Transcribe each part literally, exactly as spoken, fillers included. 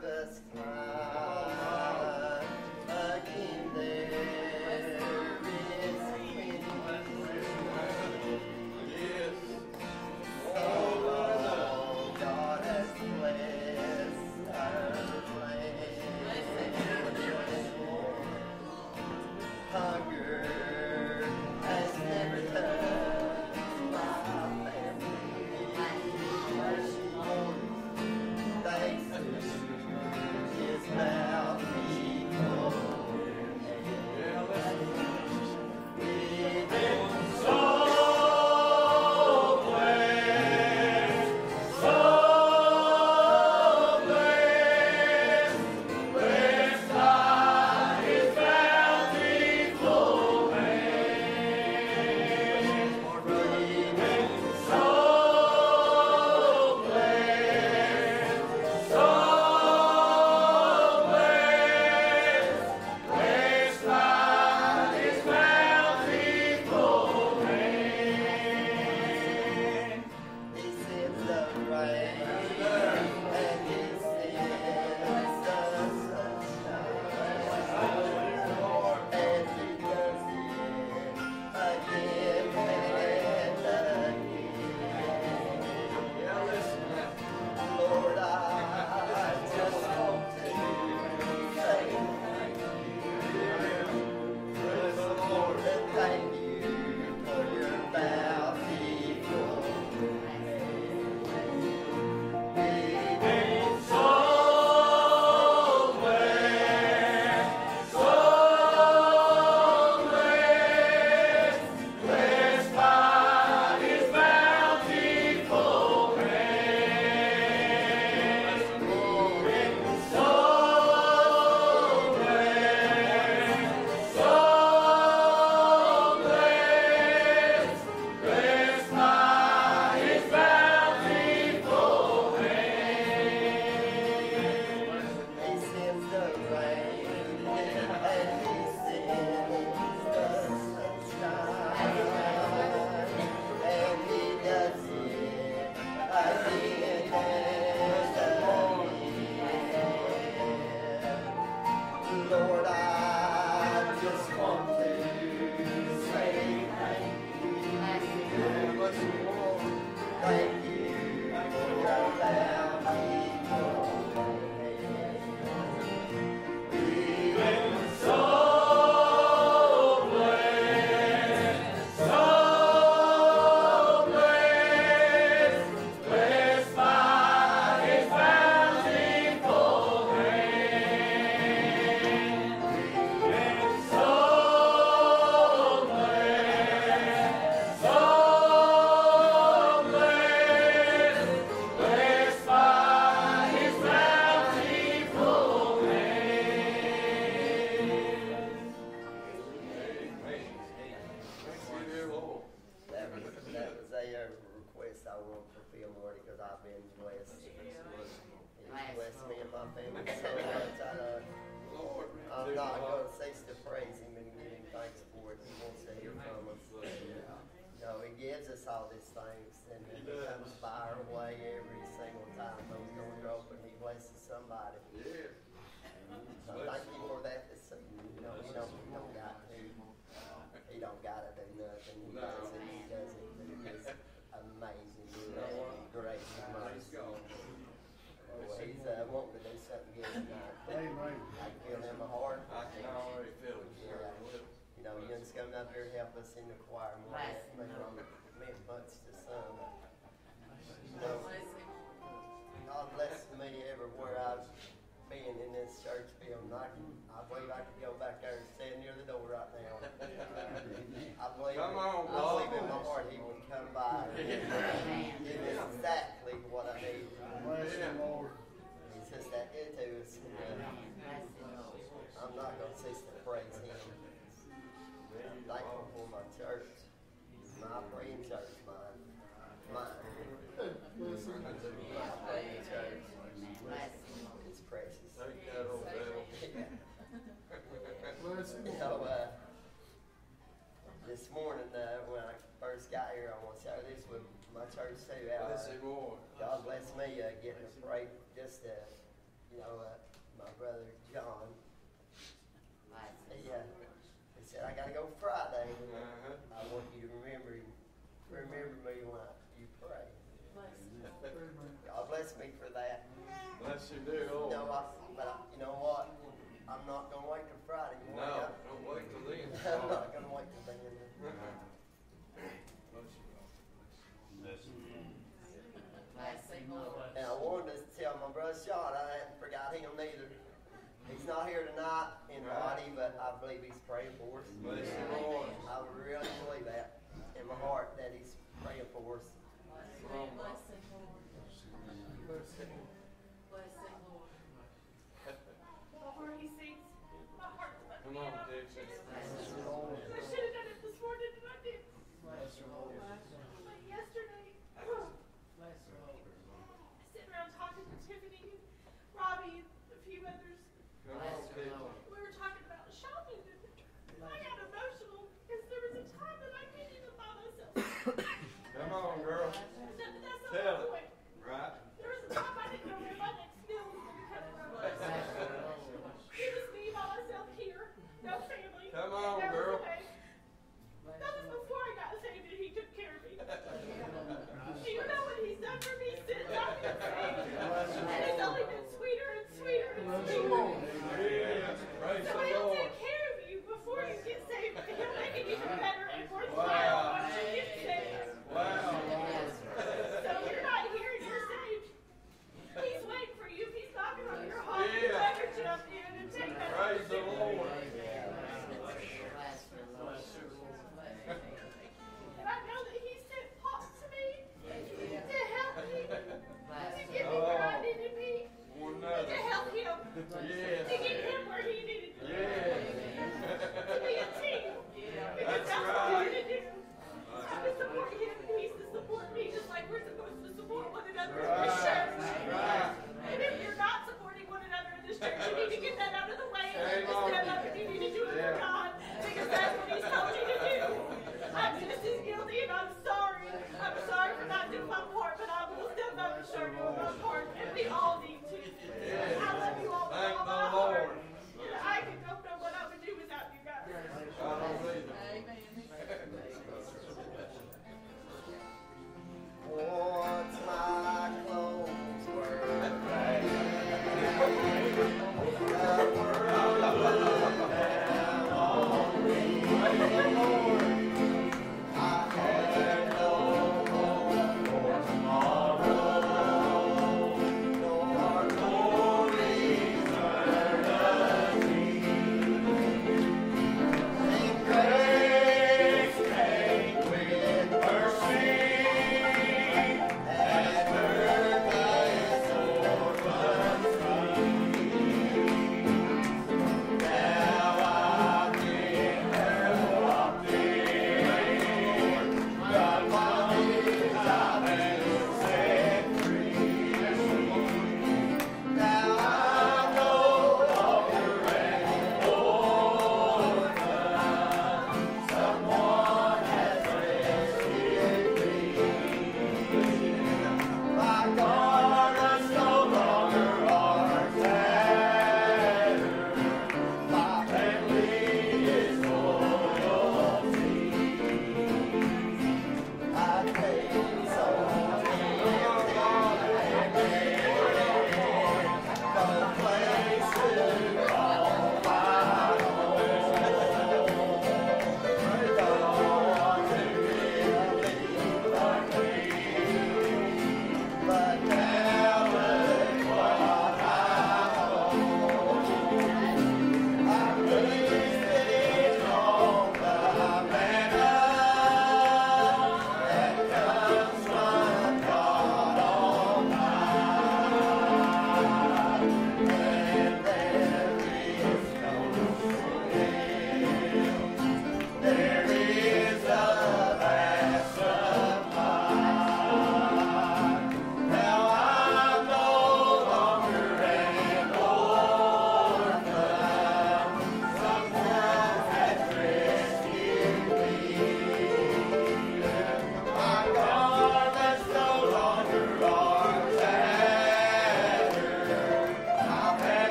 harvest time. Again there is plenty. Yes. Oh, God has blessed our land. Hunger has never touched my family. Thanks to His bountiful hand. We've been so blessed, so blessed, blessed by His bountiful hand. We've been so blessed, so blessed, blessed by His bountiful hand. He sends the rain and He sends the sunshine, and He does it again and again. Lord, I just want to say thank you. Praise the Lord, and thank you for your bountiful hand. We've been so blessed, so blessed, blessed by His bountiful hand. We've been so blessed, so blessed, blessed by His bountiful hand. He sends the rain and He sends the sunshine, and He does it again and again. Lord, I just want to say thank you. Thank you for your bountiful hand. We've been so blessed, so blessed, blessed by His bountiful hand. We've been so blessed, so blessed, blessed by His bountiful hand. That was, that was a uh, request I won't fulfill, Lord, because I've been blessed. He's blessed me and my family so much. I, uh, I'm not going to cease to praise Him and give Him thanks for it. He wants to hear from us. You know, He gives us all these things, and it comes by our way every single time. Those doors are open, He blesses somebody. So thank you for that this evening. You know, He don't, he don't got to. He don't got to do nothing. He does it. He does it through His amazing grace and mercy. Oh, He's uh, wanting to do something good tonight. Amen. I can feel in my heart. I can already feel it, sir. You know, you just coming up here to help us in the choir more. That meant much to some. You know, God bless me everywhere I've been in this church building. I, can, I believe I could go back there and stand near the door right now. I believe, Come on, I believe in my heart He would come by and give me exactly what I need. Bless the Lord. He's just that good to us. I'm not going to cease to praise Him. I'm thankful for my church, my praying church, mine. Mine. My praying church. It's precious. Take that old devil. Bless him. You know, uh, this morning uh, when I first got here, I want to share this with my church too. Uh, Bless him, Lord. God bless me uh, getting to pray just uh, you know, uh, my brother John, he, uh, he said, I gotta go Friday. Uh-huh. I want you to remember him, remember me when I, you pray. God bless me for that. Bless you, dear Lord. No, I, but I, you know what? I'm not gonna wait till Friday morning. No, I- don't wait till then. I'm not gonna wait till then. And I wanted to tell my brother Sean, I hadn't forgot him neither. He's not here tonight in body, but I believe he's praying for us. Bless you, Lord. I really believe that in my heart that he's praying for us. Before he sings, my heart is about to Come beat on, up. Dixie. I should have done it this morning and I didn't. But yesterday, I sat around talking to Tiffany, Robbie, and a few others. Come on, Dixie. We were talking about shopping and I got emotional because there was a time that I didn't even buy myself. Come on, girl. That, that's not Tell the it. point. Right? There was a time I didn't know where my next meal was going to come from. It was me by myself here, no family. Come on, no girl. way. That was before I got saved and he took care of me. Do you know what he's done for me since I've been saved? And it's only been sweeter and sweeter and sweeter.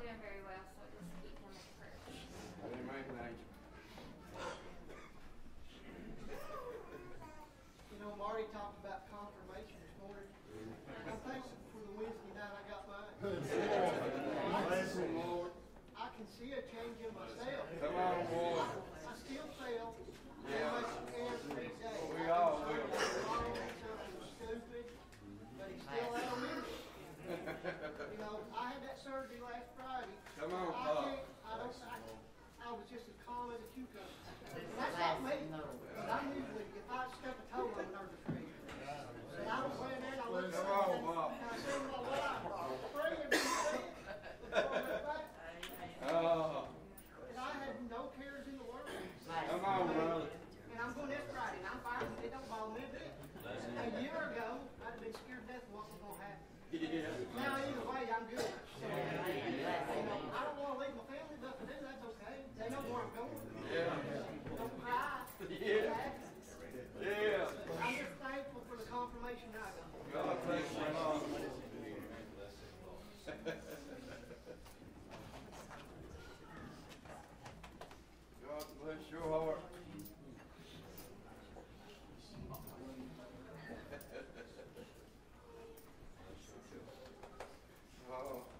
doing very well, so just keep him in prayer. Amen. Thank you. You know, Marty talked about confirmation this morning. I'm thankful for the Wednesday night I got mine. Bless you, Lord. I can see a change in myself. Come on, boy. I still fail Yeah. every day. We all will. Something stupid, but he's still out of me. You know, I had that surgery last Friday. Come on, I Pop. can't, I don't, I, I was just as calm as a cucumber. And that's not me. But I'm usually, if I step a toe, I'm a nervous wreck. And I was laying there and I looked Come up on, and Pop. I said to my wife, pray and be saved before I went back. Oh, And I had no cares in the world. come on, brother. And I'm going this Friday, and I'm fine. It don't bother me a bit. A year ago, I'd have been scared to death of what was going to happen. Yeah. Now, either way, I'm good. So, you know, I don't want to leave my family, but if I do, that's okay. They know where I'm going. Yeah. Don't cry. Yeah. Yeah. I'm just thankful for the confirmation I got. God bless you, Lord. God bless your heart. Oh.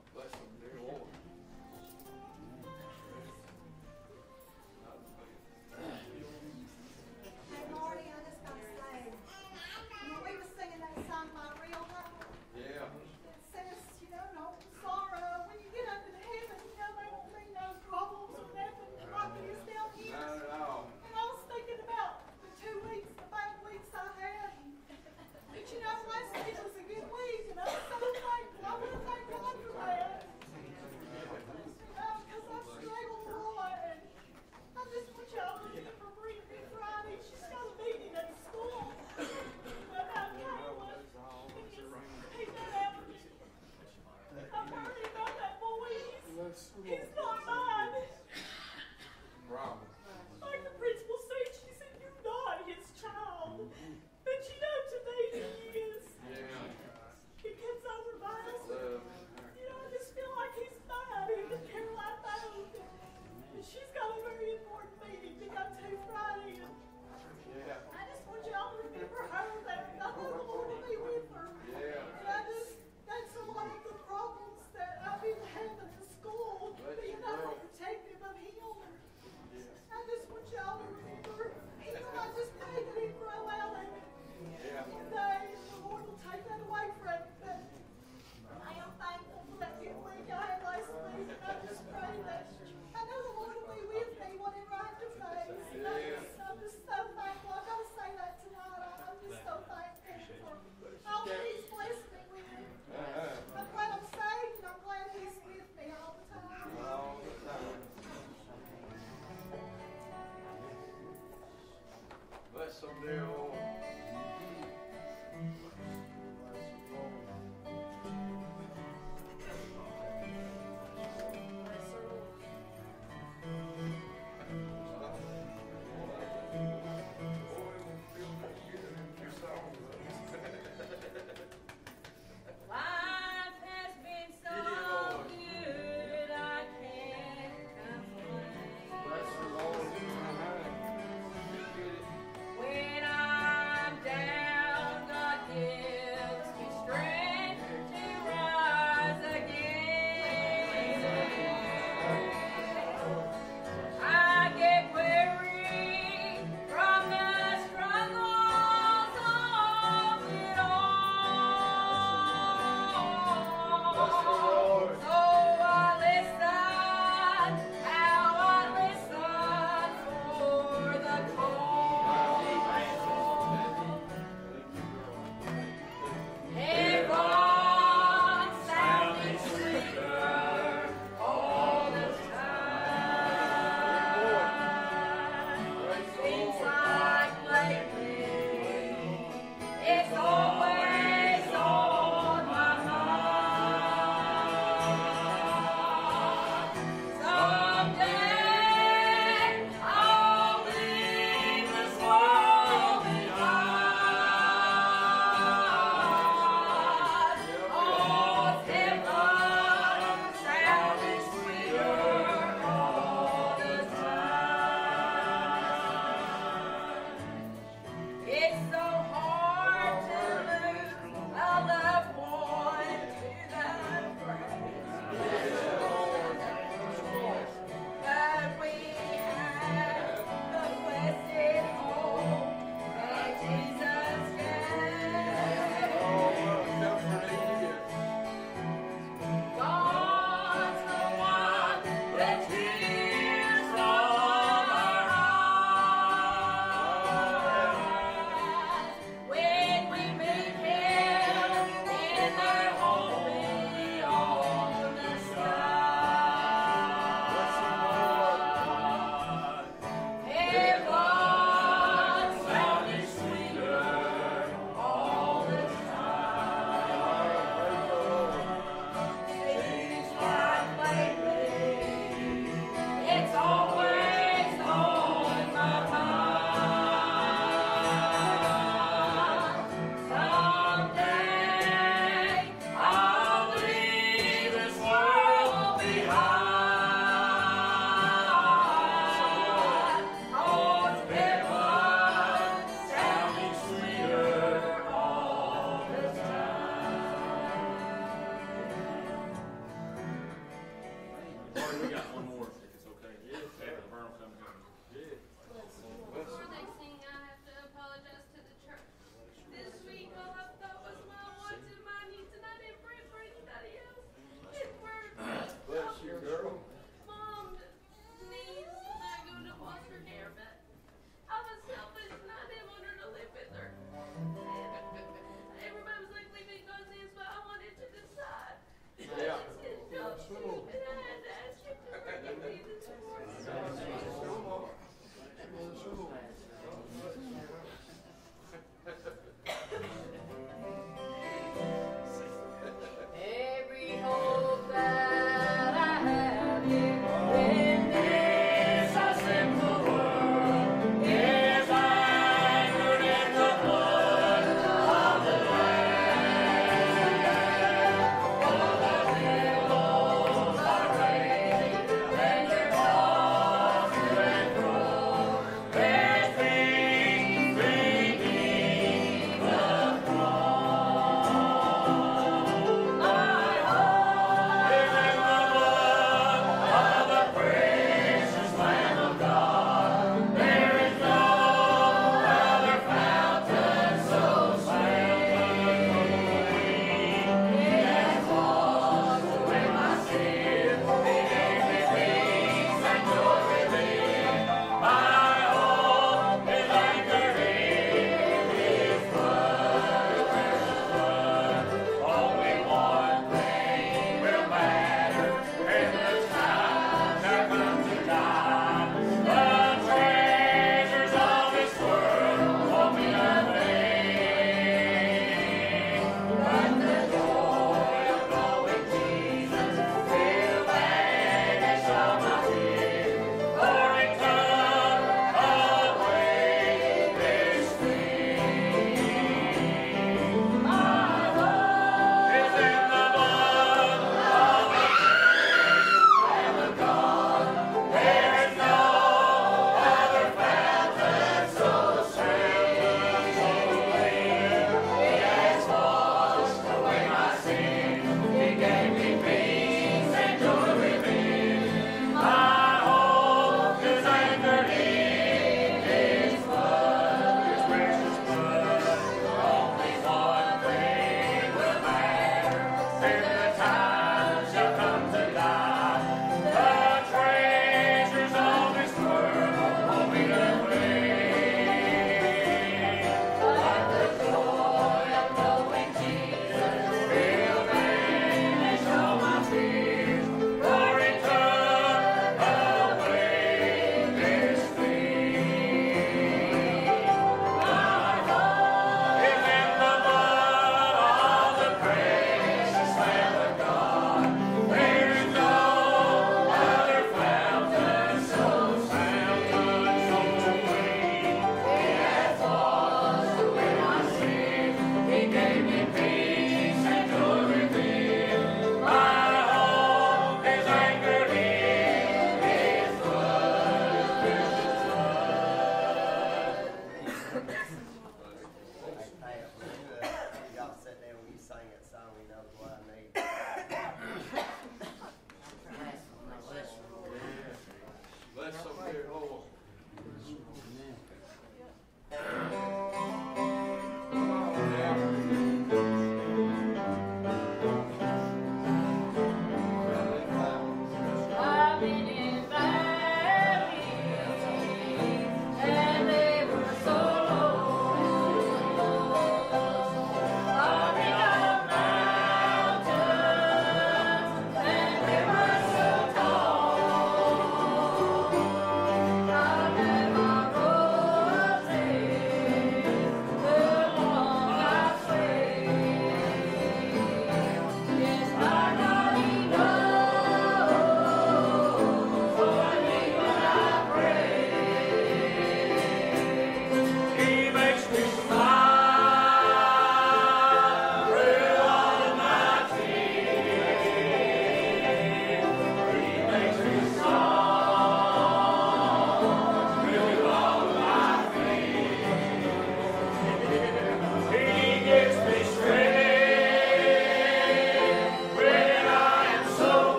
Marty, we got one more, if it's okay. After the Vernal comes in. Before they sing, I have to apologize to the church. This week, all I thought was my wants and my needs, and I didn't pray for anybody else. It worked. Bless you, girl. Mom needs I go to foster care, but I was selfish and I didn't want her to live with her. Everybody was like, leave it in God's hands, but I wanted to decide. Yeah. It's His job to, and I had to ask you to forgive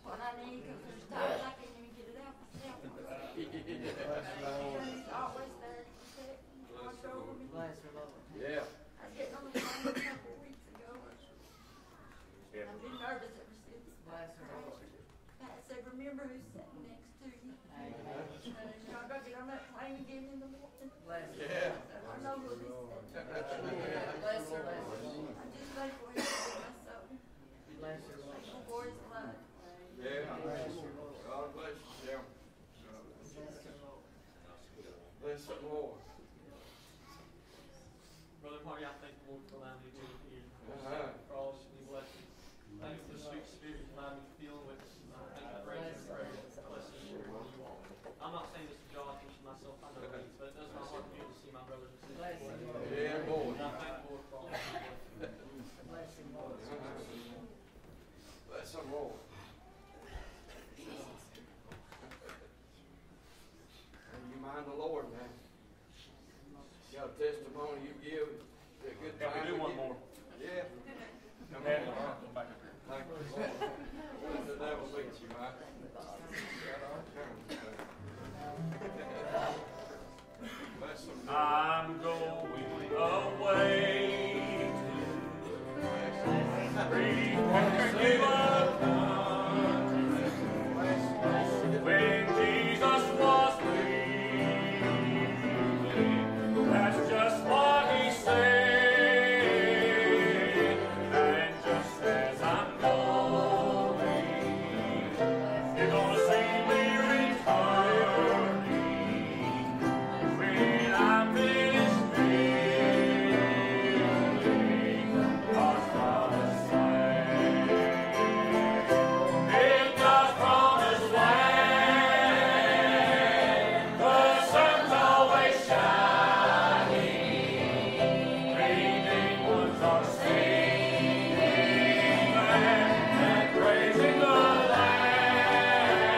what I need, because there's times I can't even get it out myself. He's always there to protect me, watch over me. Yeah. I was getting on the phone a couple of weeks ago. I've been nervous ever since. Pat said, remember who's sitting next to you. Y'all gotta get on that plane again in the morning. Yeah. I know who he's sitting. Bless her. I'm just thankful he's with my soul. Thankful for his love. Yeah. God bless you, Jim. Bless the Lord. Brother Marty, I thank the Lord for allowing me to be here. Uh-huh. For all his many blessings. Thank you for the sweet spirit you allowed me to feel with. Uh, thank you for grace and prayer. Bless you, Lord, you all. I'm not saying this to draw attention to myself, I know these, but it does my heart good to see my brothers and sisters. Yeah, boy. And I thank the Lord for all his blessings. Bless the Lord. And you mind the Lord, man. You got a testimony you give. A good Yeah, time we do to one give. more. Yeah. Come ahead, Laverne, come back up here. Thank you, Lord. The devil beat you, Mike. Got our turn. Bless them. I'm going away to prepare you a country. When Jesus was leaving, that's just what he said. And just as I'm going, you're gonna see me returning. When I'm finished living, God's promised land. In God's promised land, the sun's always shining. Redeemed ones are singing and praising the Lamb.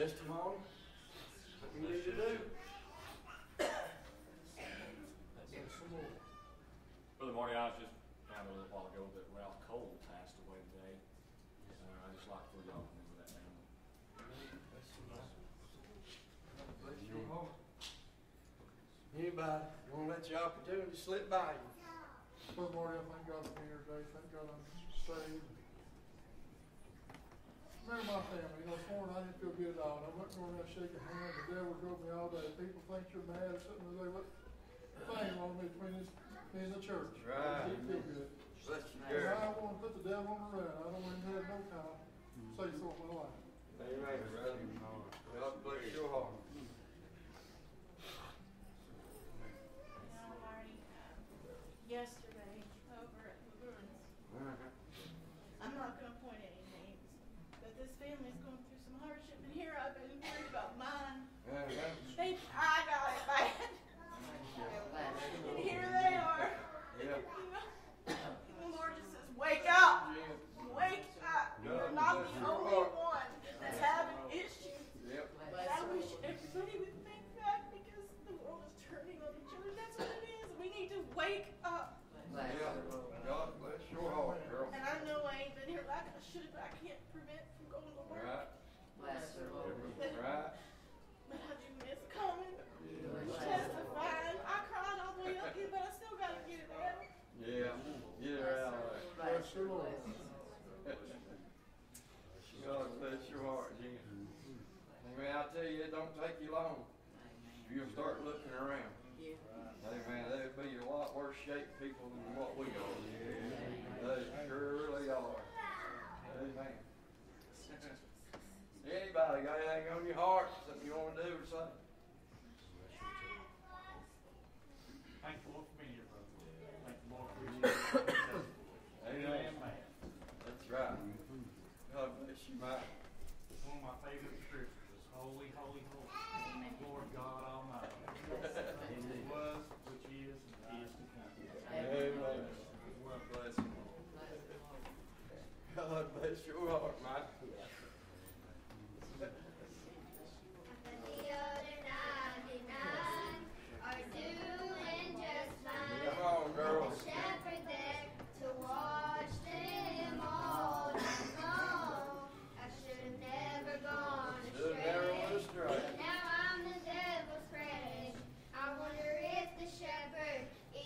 testimony, what you need to do. Brother Marty, I was just found out a little while ago that Ralph Cole passed away today. Uh, I just like for y'all to remember that family. Bless your heart. Anybody, want to let your opportunity slip by you? Brother Marty, I thank God for being here today. Thank God I'm saved. Remember my family. You know, this morning I didn't feel good at all. I went going around shaking hands. The devil drove me all day. People think you're mad or something. They look thing on me between this, me and the church. Right. I didn't feel good. Bless you, And girl. I don't want to put the devil on the run. I don't want him to have no time say so in my life. Amen, brother. God bless your heart. Now, Marty, um, yesterday over at Lagoons, I'm not gonna point any names, but this family's going through some hardship, and here I've been worried about mine. They, I got it bad. And here they are. Yeah. The Lord just says, wake up, wake up. You're not the only one that's having issues. Yep. And I wish everybody would think back because the world is turning on each other. That's what it is. We need to wake up. Yeah. God bless your heart, girl. And I know I ain't been here like I should, but I can't prevent from going to work. Right. Bless her, Lord. Right. But I do miss coming, testifying. I cried all the way up here, but I still gotta get it out. Yeah. Get her out of there. Bless your Lord. God bless your heart, Jim. Amen. I tell you, it don't take you long. You'll start looking around. Amen. There'll be a lot worse shaped people than what we are. They surely are. Amen. Anybody got anything on your heart? Something you want to do or say? Thank the Lord for being here, brother. Thank the Lord for your Amen. Amen. That's right. God bless you, Mike. One of my favorite scriptures is holy, holy, holy, Lord God Almighty. Who was, which is, and is to come. Amen. God bless you. God bless your heart, Mike. Come on, girl. Shepherd there to watch them all night long. I should have never gone Should never astray. went astray. Now I'm the devil's prey. I wonder if the shepherd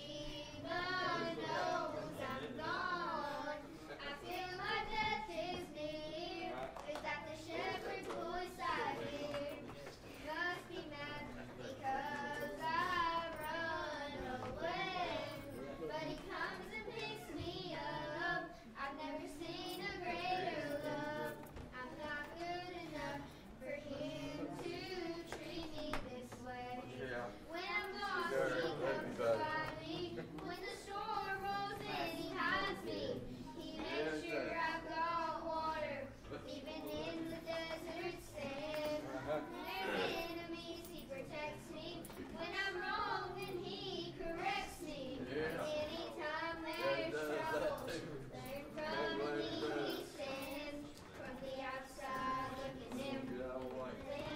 even knows I'm gone. I feel my death is near. Is that the shepherd's voice I hear? Must be mad because I run away. But he comes and picks me up. I've never seen a greater love. I'm not good enough for him to treat me this way. Yeah. When I'm lost, Sure, he love comes you, to buddy. find me. When the storm rolls in, he hides me. He makes Yes, sure sir. I've got water, even in the desert sand. Uh-huh. When there's enemies, he protects me. When I'm wrong, then he corrects me. Yeah. Anytime Yeah, there's does that trouble, too. there in front of me he stands. From the outside looking in. Get out of the way.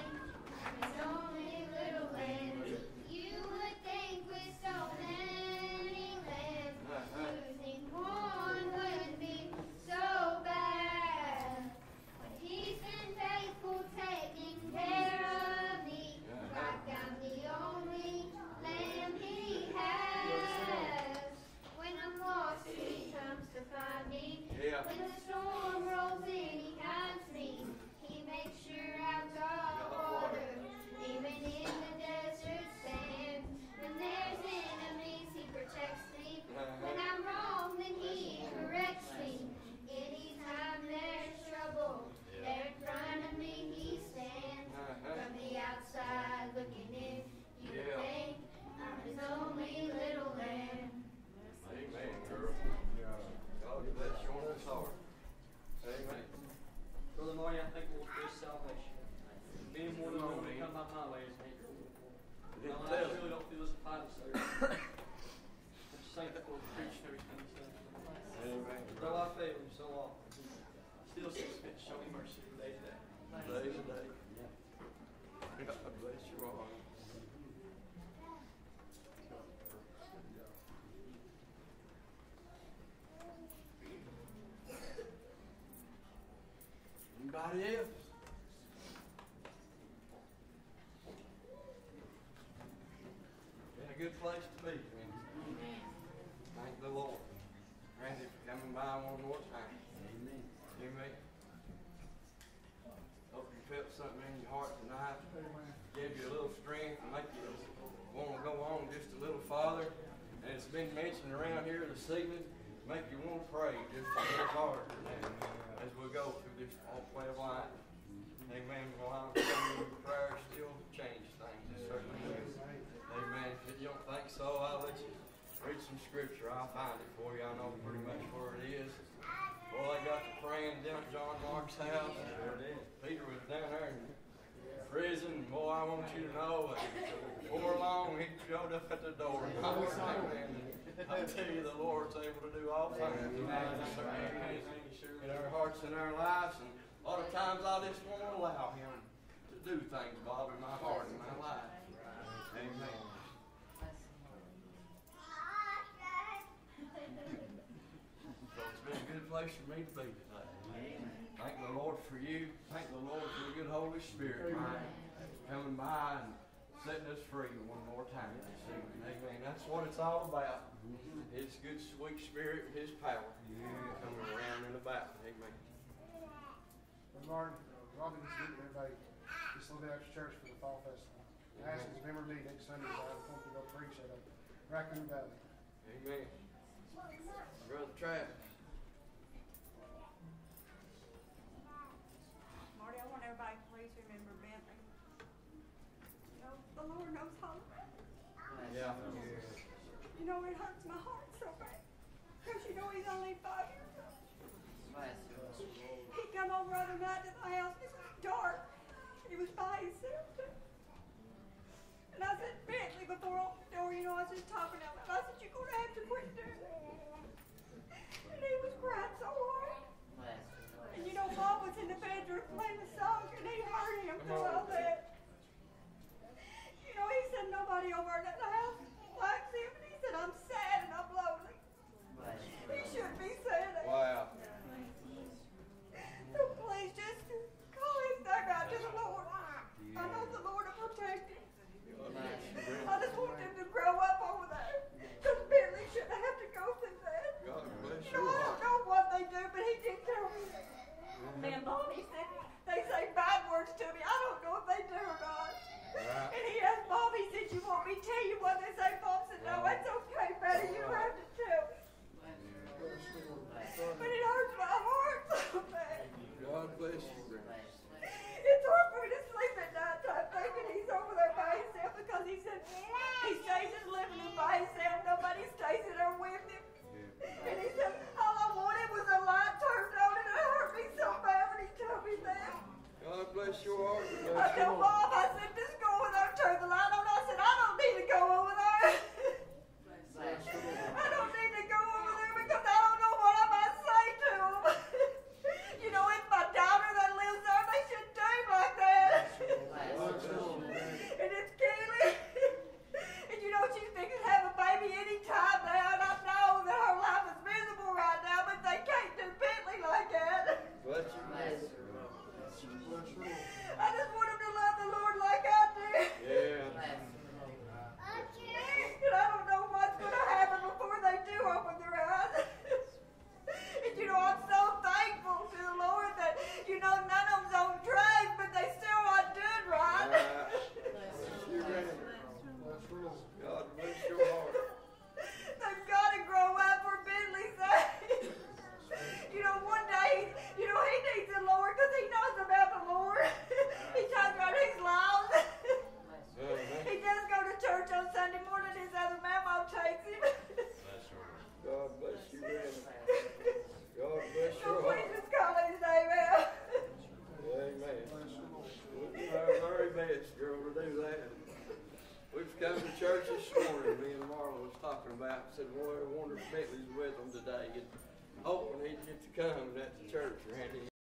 His only little lamb. You would think with so many lambs, losing one would be so bad. But he's been faithful, taking care of me, like I'm the only lamb he has. When I'm lost, he comes to find me. Yeah. When the storm rolls in, he hides me. He makes sure I've got water, even in the desert sand. When there's enemies, he protects me. When I'm wrong, then he corrects me. Anytime there's trouble, there in front of me he stands. From the outside looking in, you would Yeah. think I'm his only little lamb. Amen, girl. God bless your heart. Amen. Brother Marty, I think we'll do salvation. Being more than one to come by my way is maker. Didn't No, I tell really him. don't feel this applied to say. I'm just thankful for preaching everything he's done. Amen. Though I fail him so often, he still sees fit to show me mercy from day to day. Day to day. God bless your heart. Anybody else? Been a good place to be. Thank the Lord. Randy for coming by one more time. Amen. Amen. Hope you felt something in your heart tonight. Gave you a little strength and make you want to go on just a little farther. And it's been mentioned around here this evening, make you want to pray just a little harder as we go through this walkway of life. Amen. Well, I'm telling you, prayer still change things. It certainly does. Amen. If you don't think so, I'll let you read some scripture. I'll find it for you. I know pretty much where it is. Well, they got to praying down at John Mark's house. Peter was down there in prison. Boy, I want you to know that before long he showed up at the door. Amen. I tell you, the Lord's able to do all things. In our hearts and our lives. And a lot of times I just want to allow Him to do things, Bob, in my heart and my life. Amen. So it's been a good place for me to be today. Thank the Lord for you. Thank the Lord for the good Holy Spirit coming by and setting us free one more time this evening. Amen. That's what it's all about. His good, sweet Spirit, His power coming around and about. Amen. Well, Martin, Robin is getting everybody just a little bit after church for the fall festival. Ashland's memory meeting next Sunday, so I'm going to go preach at a Raccoon Valley. Amen. Brother Travis. Marty, I want everybody to please remember Bentley. You know, the Lord knows how to pray. Yeah. You know, it hurts my heart so bad. Because you know he's only five years old. He come over other night to the house. It was dark. He was by himself too. And I said, Bentley, before I opened the door, you know, I was just talking out loud. I said, you're going to have to quit doing that. And he was crying so hard. And you know, Bob was in the bedroom playing the song, and he heard him through all that. You know, he said nobody over at the house likes him, and he said, I'm sad and I'm lonely. He shouldn't be saying that. Wow. So please just call his name out to the Lord. I know the Lord will protect him. I just want him to grow up over there. Because Bentley shouldn't have to go through that. God bless You know, your I heart. don't know what they do, but he did tell me. Man, Bobby said they say bad words to me. I don't know if they do or not. Right. And he asked Bobby, he said, you want me to tell you what they say? Bob said, no, it's okay, buddy. You don't have to tell me. But it hurts my heart so bad. God bless you. It's hard for me to sleep at night time thinking he's over there by himself because he said he stays in the living room by himself. Nobody stays in there with him. And he said, all I wanted was a light turned on, and it hurt me so bad when he told me that. God bless your heart. I told Bob, I said, just go over there and turn the light on. I said, I don't need to go over there. I don't need to go over there because I don't know what I might say to him. You know, it's my daughter that lives there. They shouldn't do like that. And it's Keely. And you know, she's thinking to have a baby any time now. And I know that her life is miserable right now, but they can't do Bentley like that. Bless you. I just want him to love the Lord like I do. Yeah. And I don't know what's going to happen before they do open their eyes. And you know, I'm so thankful to the Lord that, you know, none of them's on drugs, but they still aren't doing right. God bless your heart. They've got to grow up for Bentley's sake. You know, one day, you know, he needs the Lord because he knows about the Lord. He talks about his laws. He does go to church on Sunday morning. His other mama takes him. God bless you, Granny. God bless So your please heart. just call his name out. Amen. We'll do our very best, girl, to do that. We've come to church this morning, me and Marla was talking about, said, boy, I wonder if Bentley's with them today. And hoping he'd get to come at the church, Randy.